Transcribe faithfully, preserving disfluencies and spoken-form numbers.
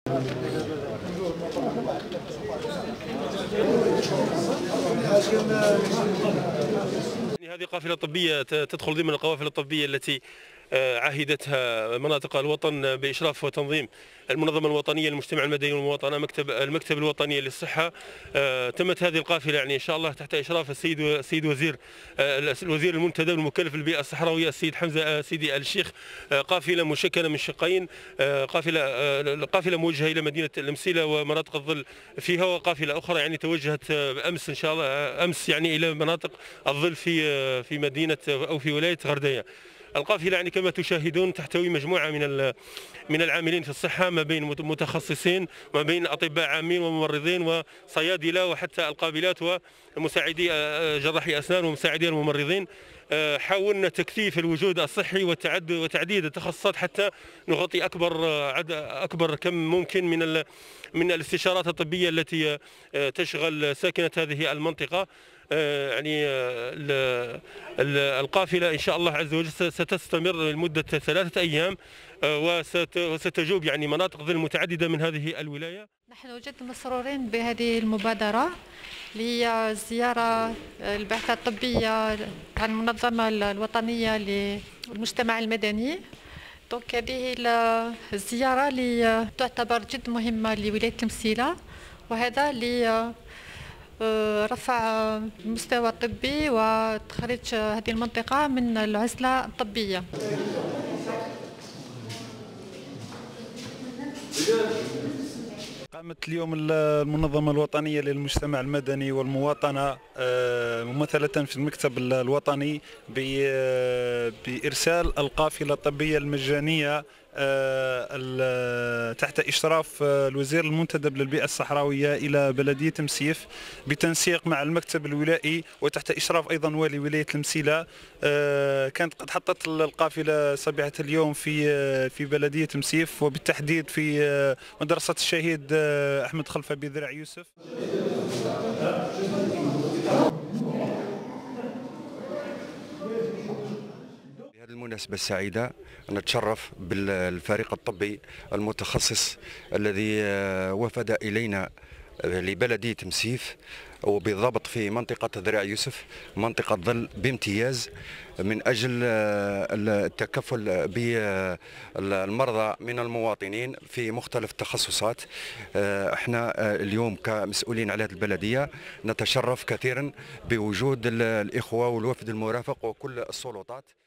هذه قافلة طبية تدخل ضمن القوافل الطبية التي عهدتها مناطق الوطن بإشراف وتنظيم المنظمة الوطنية للمجتمع المدني والمواطنة، مكتب المكتب الوطني للصحة. تمت هذه القافلة يعني إن شاء الله تحت إشراف السيد السيد وزير الوزير المنتدب المكلف بالبيئة الصحراوية السيد حمزة سيدي آل الشيخ. قافلة مشكلة من شقين، قافلة قافلة موجهة إلى مدينة المسيلة ومناطق الظل فيها، وقافلة أخرى يعني توجهت أمس إن شاء الله أمس يعني إلى مناطق الظل في في مدينة أو في ولاية غردية. القافلة يعني كما تشاهدون تحتوي مجموعة من من العاملين في الصحة، ما بين متخصصين، ما بين أطباء عامين وممرضين وصيادلة وحتى القابلات ومساعدي جراحي أسنان ومساعدي الممرضين. حاولنا تكثيف الوجود الصحي وتعدد وتعديد التخصصات حتى نغطي أكبر عدد أكبر كم ممكن من من الاستشارات الطبية التي تشغل ساكنة هذه المنطقة. يعني القافلة إن شاء الله عز وجل ستستمر لمدة ثلاثة أيام وستجوب يعني مناطق ظل متعددة من هذه الولاية. نحن جد مسرورين بهذه المبادرة لزيارة البعثة الطبية عن المنظمة الوطنية للمجتمع المدني. دونك هذه الزيارة اللي تعتبر جد مهمة لولاية المسيلة، وهذا ل رفع المستوى الطبي وتخريج هذه المنطقة من العزلة الطبية. قامت اليوم المنظمة الوطنية للمجتمع المدني والمواطنة ممثلة في المكتب الوطني بإرسال القافلة الطبية المجانية تحت إشراف الوزير المنتدب للبيئة الصحراوية إلى بلدية مسيف بتنسيق مع المكتب الولائي وتحت إشراف أيضا والي ولاية المسيلة. كانت قد حطت القافلة صبيحة اليوم في في بلدية مسيف، وبالتحديد في مدرسة الشهيد أحمد خلفة بذرع يوسف. المناسبة السعيدة نتشرف بالفريق الطبي المتخصص الذي وفد إلينا لبلدية مسيف، وبالضبط في منطقة ذرع يوسف منطقة ظل بامتياز، من أجل التكفل بالمرضى من المواطنين في مختلف التخصصات. احنا اليوم كمسؤولين على هذه البلدية نتشرف كثيرا بوجود الإخوة والوفد المرافق وكل السلطات.